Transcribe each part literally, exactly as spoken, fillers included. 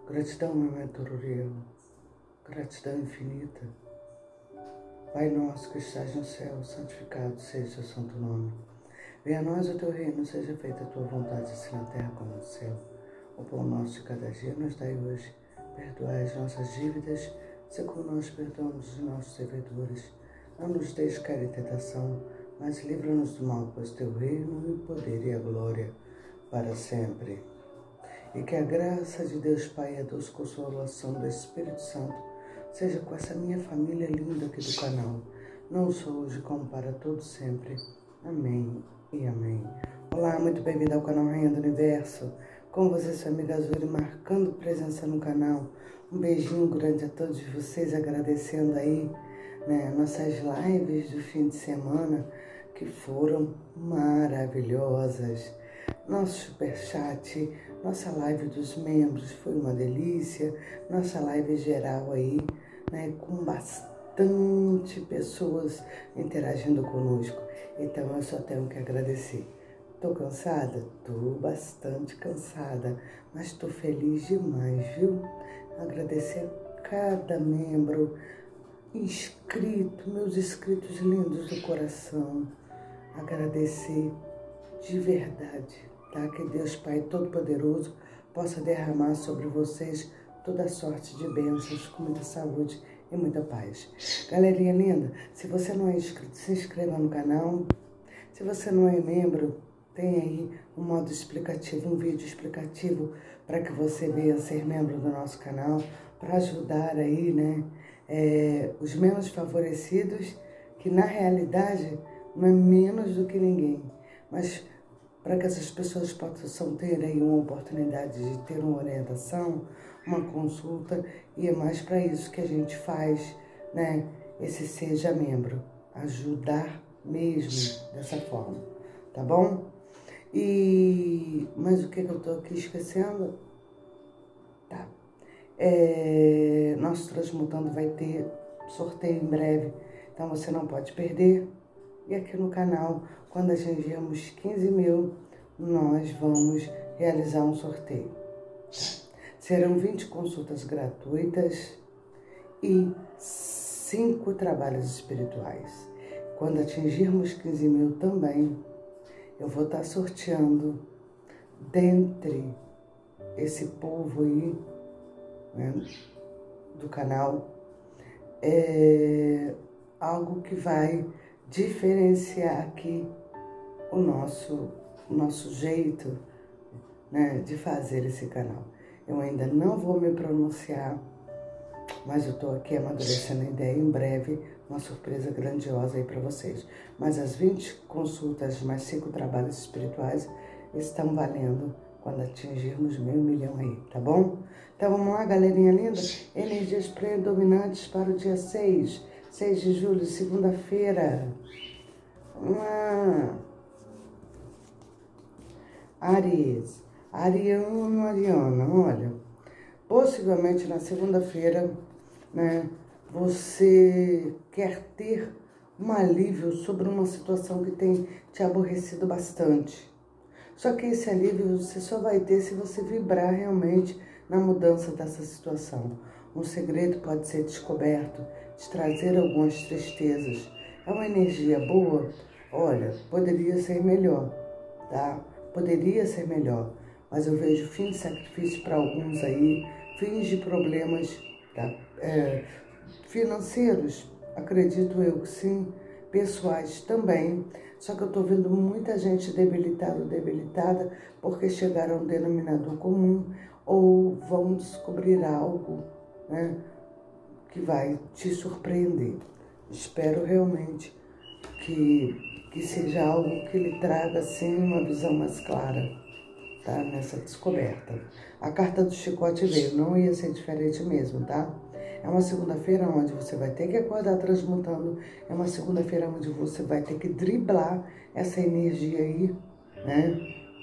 Gratidão, meu mentororiano, gratidão infinita. Pai nosso que estás no céu, santificado seja o santo nome. Venha a nós o teu reino, seja feita a tua vontade, assim na terra como no céu. O pão nosso de cada dia nos dai hoje. Perdoai as nossas dívidas, assim como nós perdoamos os nossos devedores. Não nos deixes cair em tentação, mas livra-nos do mal, pois teu reino, e o poder e a glória para sempre. E que a graça de Deus Pai e a doce consolação do Espírito Santo seja com essa minha família linda aqui do canal, não só hoje como para todos sempre. Amém e amém. Olá, muito bem-vindo ao canal Rainha do Universo. Com você, sua amiga Azuri, marcando presença no canal. Um beijinho grande a todos vocês, agradecendo aí, né, nossas lives do fim de semana, que foram maravilhosas. Nosso superchat, nossa live dos membros foi uma delícia, nossa live geral aí, né, com bastante pessoas interagindo conosco. Então eu só tenho que agradecer. Tô cansada? Tô bastante cansada, mas tô feliz demais, viu? Agradecer a cada membro inscrito, meus inscritos lindos do coração. Agradecer de verdade, tá? Que Deus Pai Todo-Poderoso possa derramar sobre vocês toda sorte de bênçãos, com muita saúde e muita paz. Galerinha linda, se você não é inscrito, se inscreva no canal. Se você não é membro, tem aí um modo explicativo, um vídeo explicativo para que você venha ser membro do nosso canal, para ajudar aí, né, é, os menos favorecidos, que na realidade não é menos do que ninguém, mas para que essas pessoas possam ter aí uma oportunidade de ter uma orientação, uma consulta, e é mais para isso que a gente faz, né, esse Seja Membro, ajudar mesmo dessa forma, tá bom? E, mas o que, que eu tô aqui esquecendo? Tá. É, nosso Transmutando vai ter sorteio em breve, então você não pode perder. E aqui no canal, quando atingirmos quinze mil, nós vamos realizar um sorteio. Serão vinte consultas gratuitas e cinco trabalhos espirituais. Quando atingirmos quinze mil também, eu vou estar sorteando dentre esse povo aí, né, do canal, é, algo que vai diferenciar aqui o nosso, o nosso jeito, né, de fazer esse canal. Eu ainda não vou me pronunciar, mas eu estou aqui amadurecendo a ideia. Em breve, uma surpresa grandiosa aí para vocês. Mas as vinte consultas mais cinco trabalhos espirituais estão valendo quando atingirmos meio milhão aí, tá bom? Então vamos lá, galerinha linda? Energias predominantes para o dia seis. seis de julho, segunda-feira. Vamos lá. Áries. Ariano, Ariana, olha. Possivelmente na segunda-feira, né, você quer ter um alívio sobre uma situação que tem te aborrecido bastante. Só que esse alívio você só vai ter se você vibrar realmente na mudança dessa situação. Um segredo pode ser descoberto, te trazer algumas tristezas. É uma energia boa? Olha, poderia ser melhor, tá? Poderia ser melhor, mas eu vejo fim de sacrifício para alguns aí, fins de problemas, tá? É, financeiros, acredito eu que sim, pessoais também. Só que eu tô vendo muita gente debilitada, debilitada, porque chegaram a um denominador comum ou vão descobrir algo, né, que vai te surpreender. Espero realmente que, que seja algo que lhe traga, assim, uma visão mais clara, tá, nessa descoberta. A carta do chicote veio, não ia ser diferente mesmo, tá? É uma segunda-feira onde você vai ter que acordar transmutando, é uma segunda-feira onde você vai ter que driblar essa energia aí, né?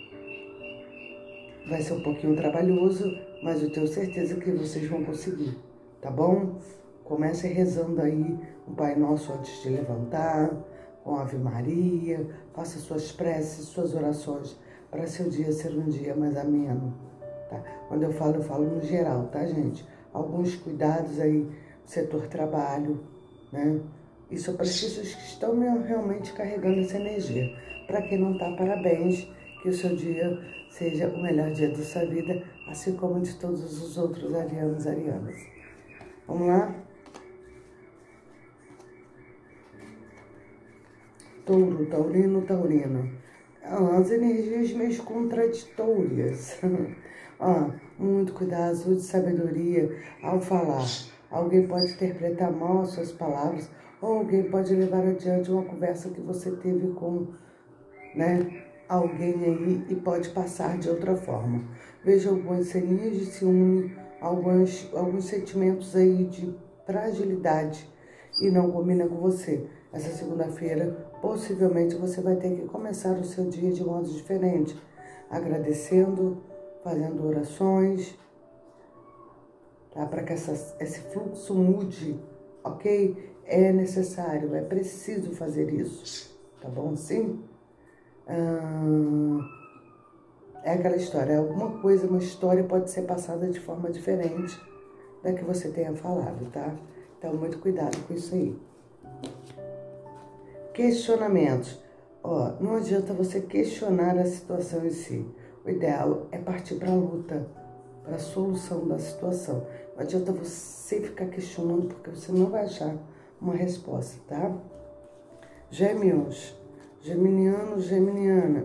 Vai ser um pouquinho trabalhoso, mas eu tenho certeza que vocês vão conseguir, tá bom? Comece rezando aí o Pai Nosso antes de levantar, com a Ave Maria, faça suas preces, suas orações, para seu dia ser um dia mais ameno, tá? Quando eu falo, eu falo no geral, tá, gente? Alguns cuidados aí no setor trabalho, né? Isso para as pessoas que estão realmente carregando essa energia. Para quem não tá, parabéns, que o seu dia seja o melhor dia da sua vida, assim como de todos os outros arianos e arianas. Vamos lá? Touro, taurino, taurina. As energias meio contraditórias. Ah, muito cuidado, uso de sabedoria ao falar. Alguém pode interpretar mal as suas palavras, ou alguém pode levar adiante uma conversa que você teve com, né, alguém aí e pode passar de outra forma. Veja algumas ceninhas de ciúme, alguns, alguns sentimentos aí de fragilidade e não combina com você. Essa segunda-feira, possivelmente você vai ter que começar o seu dia de modo diferente, agradecendo, fazendo orações, tá? Para que essa, esse fluxo mude, ok? É necessário, é preciso fazer isso, tá bom? Sim? Hum, é aquela história, alguma coisa, uma história pode ser passada de forma diferente da que você tenha falado, tá? Então, muito cuidado com isso aí. Questionamentos. Ó, não adianta você questionar a situação em si. O ideal é partir para a luta, para a solução da situação. Não adianta você ficar questionando, porque você não vai achar uma resposta, tá? Gêmeos. Geminiano, geminiana.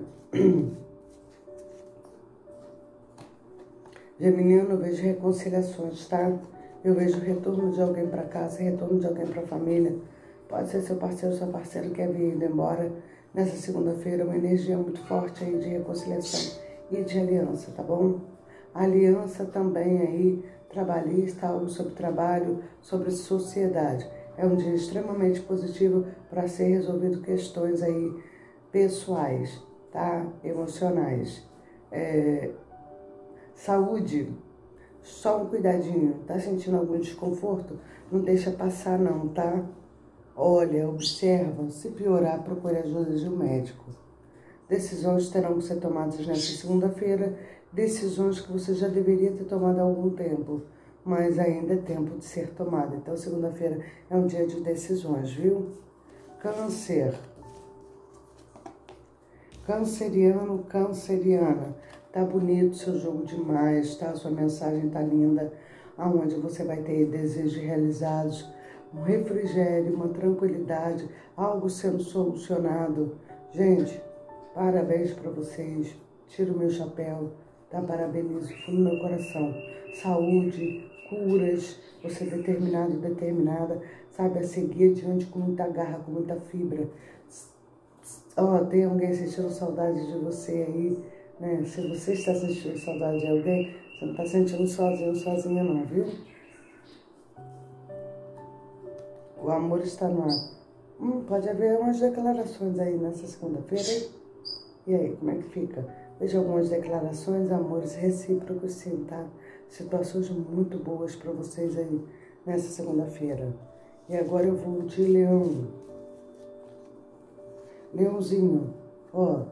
Geminiano, eu vejo reconciliações, tá? Eu vejo retorno de alguém para casa, retorno de alguém para a família. Pode ser seu parceiro, sua parceira que quer vir indo embora. Nessa segunda-feira, uma energia muito forte aí de reconciliação e de aliança, tá bom? Aliança também aí, trabalhista, algo sobre trabalho, sobre sociedade. É um dia extremamente positivo para ser resolvido questões aí pessoais, tá? Emocionais. É... Saúde, só um cuidadinho. Tá sentindo algum desconforto? Não deixa passar não, tá? Olha, observa, se piorar, procure a ajuda de um médico. Decisões terão que ser tomadas nesta segunda-feira, decisões que você já deveria ter tomado há algum tempo, mas ainda é tempo de ser tomada. Então, segunda-feira é um dia de decisões, viu? Câncer. Canceriano, canceriana. Tá bonito seu jogo demais, tá? Sua mensagem tá linda, aonde você vai ter desejos realizados, um refrigério, uma tranquilidade, algo sendo solucionado. Gente, parabéns para vocês. Tiro o meu chapéu, tá? Parabenizo fundo do meu coração. Saúde, curas, você determinado, determinada, sabe, a seguir adiante com muita garra, com muita fibra. Ó, oh, tem alguém sentindo saudade de você aí, né? Se você está sentindo saudade de alguém, você não está sentindo sozinho, sozinha não, viu? O amor está no ar. Hum, pode haver umas declarações aí nessa segunda-feira. E aí, como é que fica? Veja algumas declarações, amores recíprocos, sim, tá? Situações muito boas para vocês aí nessa segunda-feira. E agora eu vou de leão. Leãozinho, ó.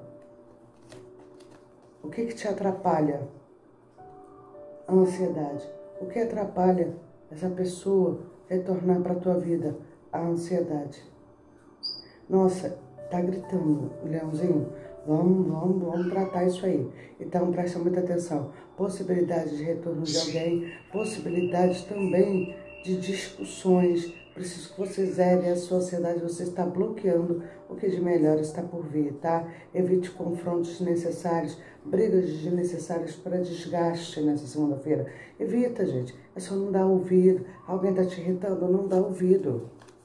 O que que te atrapalha? A ansiedade. O que atrapalha essa pessoa retornar para a tua vida? A ansiedade. Nossa, tá gritando, Leãozinho. Vamos, vamos, vamos tratar isso aí. Então, presta muita atenção. Possibilidade de retorno de alguém, possibilidade também de discussões. Preciso que você zere a sua ansiedade, você está bloqueando o que de melhor está por vir, tá? Evite confrontos desnecessários, brigas desnecessárias para desgaste nessa segunda-feira. Evita, gente. É só não dar ouvido. Alguém está te irritando? Não dá ouvido.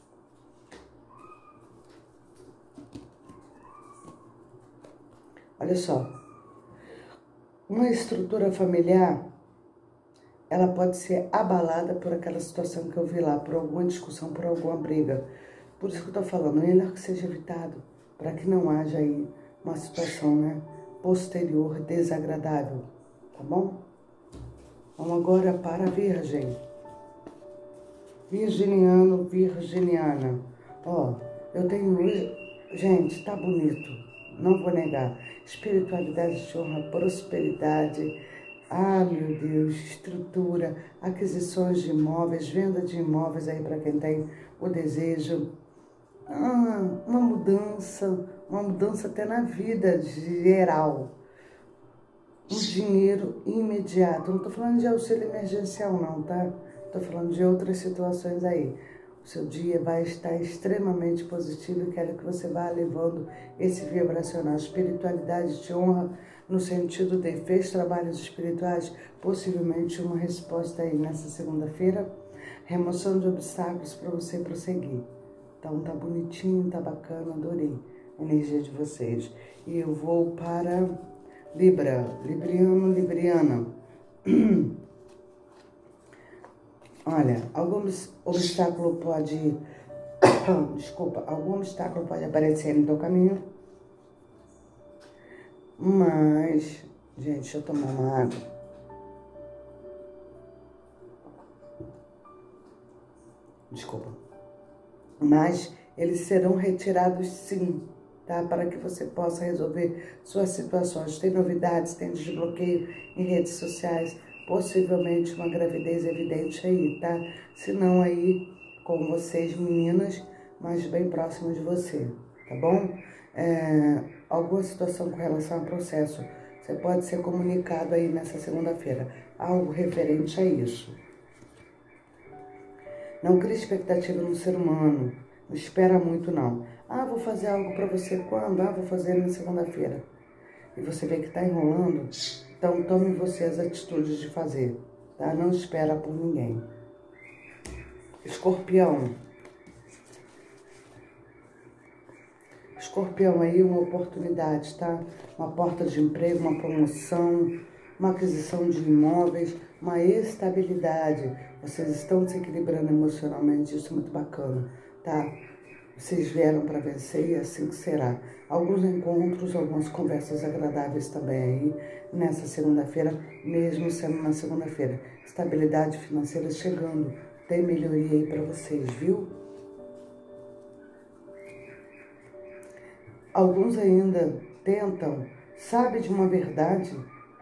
Olha só. Uma estrutura familiar, ela pode ser abalada por aquela situação que eu vi lá, por alguma discussão, por alguma briga. Por isso que eu estou falando, é melhor que seja evitado, para que não haja aí uma situação, né, posterior desagradável, tá bom? Vamos agora para a Virgem. Virginiano, virginiana. Ó, eu tenho... Gente, tá bonito, não vou negar. Espiritualidade de honra, prosperidade, Ah, meu Deus, estrutura, aquisições de imóveis, venda de imóveis aí para quem tem o desejo. Ah, uma mudança, uma mudança até na vida geral. Um dinheiro imediato. Não estou falando de auxílio emergencial não, tá? Estou falando de outras situações aí. O seu dia vai estar extremamente positivo e quero que você vá levando esse vibracional. A espiritualidade te honra no sentido de fez trabalhos espirituais, possivelmente uma resposta aí nessa segunda-feira. Remoção de obstáculos para você prosseguir. Então tá bonitinho, tá bacana, adorei a energia de vocês. E eu vou para Libra, Libriano, Libriana. Olha, algum obstáculo pode, desculpa, algum obstáculo pode aparecer no teu caminho, mas, gente, deixa eu tomar uma água. Desculpa. Mas eles serão retirados sim, tá? Para que você possa resolver suas situações. Tem novidades, tem desbloqueio em redes sociais, possivelmente uma gravidez evidente aí, tá? Se não aí com vocês, meninas, mas bem próximo de você, tá bom? É, alguma situação com relação ao processo, você pode ser comunicado aí nessa segunda-feira, algo referente a isso. Não crie expectativa no ser humano, não espera muito não. Ah, vou fazer algo para você quando? Ah, vou fazer na segunda-feira. E você vê que está enrolando, então tome você as atitudes de fazer, tá? Não espera por ninguém. Escorpião. Escorpião aí, uma oportunidade, tá? Uma porta de emprego, uma promoção, uma aquisição de imóveis, uma estabilidade. Vocês estão se equilibrando emocionalmente, isso é muito bacana, tá? Vocês vieram para vencer e assim que será. Alguns encontros, algumas conversas agradáveis também aí nessa segunda-feira, mesmo sendo na segunda-feira. Estabilidade financeira chegando, tem melhoria aí para vocês, viu? Alguns ainda tentam, sabe de uma verdade,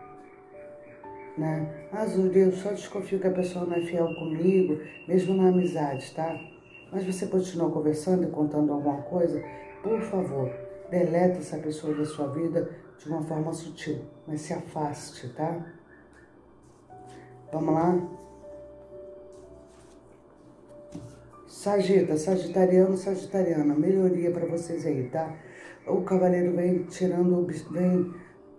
né? Ah, Zuri, eu só desconfio que a pessoa não é fiel comigo, mesmo na amizade, tá? Mas você continua conversando e contando alguma coisa, por favor, deleta essa pessoa da sua vida de uma forma sutil, mas se afaste, tá? Vamos lá? Sagita, sagitariano, sagitariana, melhoria para vocês aí, tá? O cavaleiro vem tirando, vem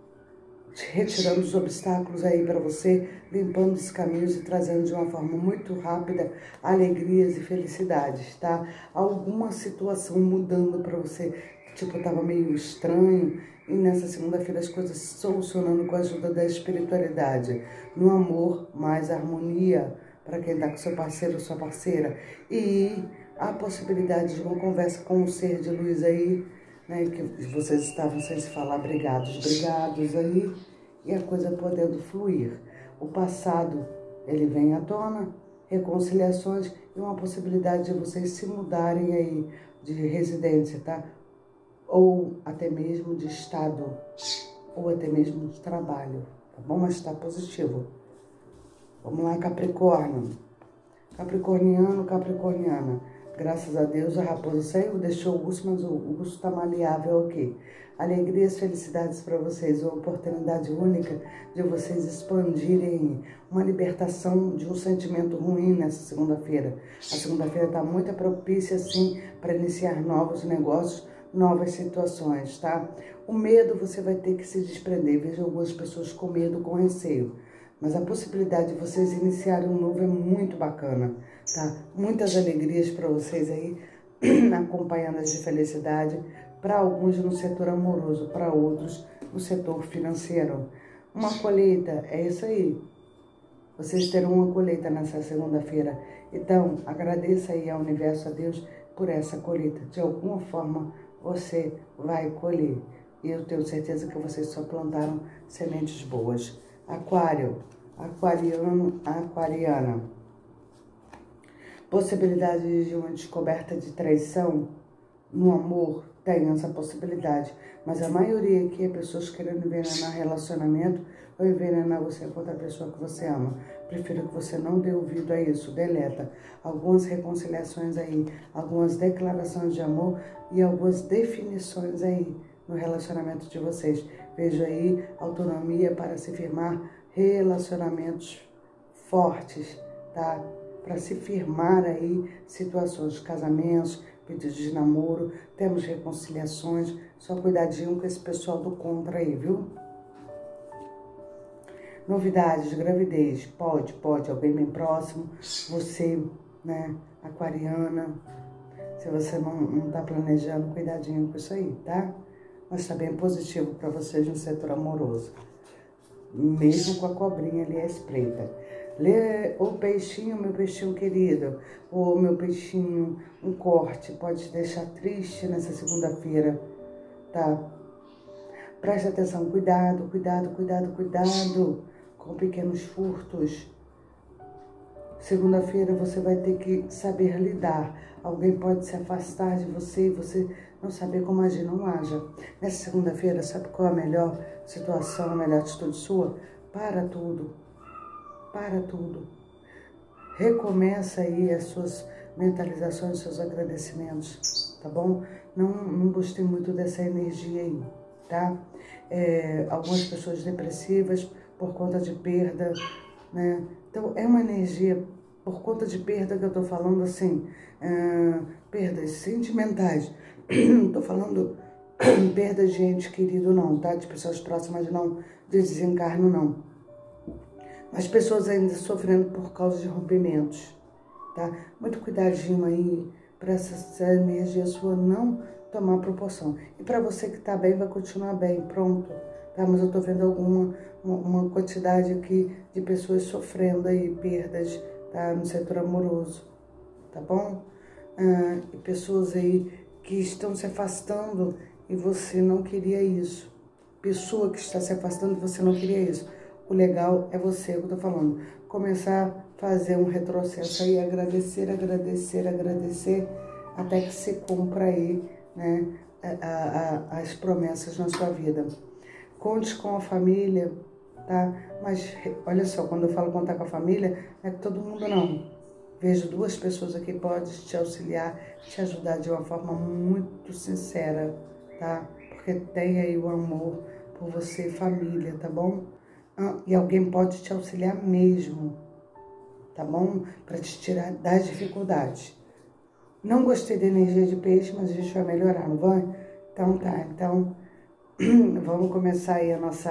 retirando os obstáculos aí para você, limpando os caminhos e trazendo de uma forma muito rápida alegrias e felicidades, tá? Alguma situação mudando para você, tipo, tava meio estranho, e nessa segunda-feira as coisas se solucionando com a ajuda da espiritualidade. No amor, mais harmonia para quem tá com seu parceiro ou sua parceira. E a possibilidade de uma conversa com o ser de luz aí, né, que vocês estavam sem se falar, brigados, brigados aí, e a coisa podendo fluir. O passado, ele vem à tona, reconciliações e uma possibilidade de vocês se mudarem aí de residência, tá? Ou até mesmo de estado, ou até mesmo de trabalho, tá bom? Mas está positivo. Vamos lá, Capricórnio. Capricorniano, Capricorniana. Graças a Deus a raposa saiu, deixou o urso, mas o urso está maleável aqui. Alegrias, felicidades para vocês, uma oportunidade única de vocês expandirem uma libertação de um sentimento ruim nessa segunda-feira. A segunda-feira está muito propícia, sim, para iniciar novos negócios, novas situações, tá? O medo você vai ter que se desprender. Vejo algumas pessoas com medo, com receio. Mas a possibilidade de vocês iniciarem um novo é muito bacana, tá? Muitas alegrias para vocês aí, acompanhadas de felicidade, para alguns no setor amoroso, para outros no setor financeiro. Uma colheita, é isso aí. Vocês terão uma colheita nessa segunda-feira. Então, agradeça aí ao universo, a Deus, por essa colheita. De alguma forma, você vai colher. E eu tenho certeza que vocês só plantaram sementes boas. Aquário, aquariano, aquariana. Possibilidade de uma descoberta de traição no amor, tem essa possibilidade. Mas a maioria aqui é pessoas querendo envenenar relacionamento ou envenenar você contra a pessoa que você ama. Prefiro que você não dê ouvido a isso, deleta. Algumas reconciliações aí, algumas declarações de amor e algumas definições aí no relacionamento de vocês. Vejo aí autonomia para se firmar relacionamentos fortes, tá? Para se firmar aí situações de casamentos, pedidos de namoro, temos reconciliações, só cuidadinho com esse pessoal do contra aí, viu? Novidades, gravidez, pode, pode, alguém bem próximo, você, né, aquariana, se você não, não tá planejando, cuidadinho com isso aí, tá? Mas tá bem positivo para vocês no setor amoroso, mesmo com a cobrinha ali à espreita. Lê o peixinho, meu peixinho querido, ou meu peixinho, um corte, pode te deixar triste nessa segunda-feira, tá? Preste atenção, cuidado, cuidado, cuidado, cuidado com pequenos furtos. Segunda-feira você vai ter que saber lidar. Alguém pode se afastar de você e você não saber como agir, não haja. Nessa segunda-feira, sabe qual é a melhor situação, a melhor atitude sua? Para tudo. Para tudo. Recomeça aí as suas mentalizações, seus agradecimentos, tá bom? Não, não gostei muito dessa energia aí, tá? É, algumas pessoas depressivas por conta de perda, né? Então, é uma energia por conta de perda que eu tô falando assim, é, perdas sentimentais. Não tô falando perda de gente querido não, tá? De pessoas próximas não, de desencarno não. As pessoas ainda sofrendo por causa de rompimentos, tá? Muito cuidadinho aí para essa, essa energia sua não tomar proporção. E para você que tá bem, vai continuar bem, pronto, tá? Mas eu tô vendo alguma uma, uma quantidade aqui de pessoas sofrendo aí perdas, tá? No setor amoroso, tá bom? Ah, e pessoas aí que estão se afastando e você não queria isso. Pessoa que está se afastando e você não queria isso. O legal é você, que eu tô falando, começar a fazer um retrocesso aí, agradecer, agradecer, agradecer, até que se cumpra aí, né, a, a, as promessas na sua vida. Conte com a família, tá? Mas, olha só, quando eu falo contar com a família, não é que todo mundo não. Vejo duas pessoas aqui que podem te auxiliar, te ajudar de uma forma muito sincera, tá? Porque tem aí o amor por você, família, tá bom? Ah, e alguém pode te auxiliar mesmo, tá bom? Para te tirar das dificuldades. Não gostei da energia de peixe, mas a gente vai melhorar, não vai? Então tá, então vamos começar aí a nossa,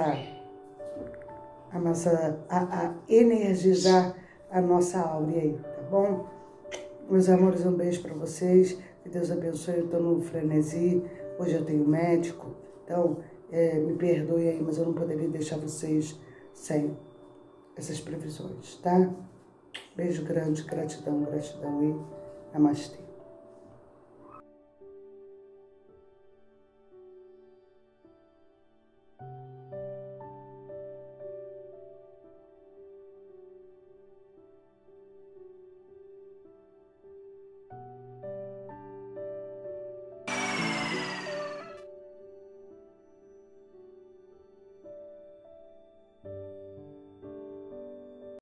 a nossa, a, a energizar a nossa áurea aí, tá bom? Meus amores, um beijo para vocês, que Deus abençoe, eu tô no frenesi, hoje eu tenho médico, então é, me perdoe aí, mas eu não poderia deixar vocês sem essas previsões, tá? Beijo grande, gratidão, gratidão e namastê.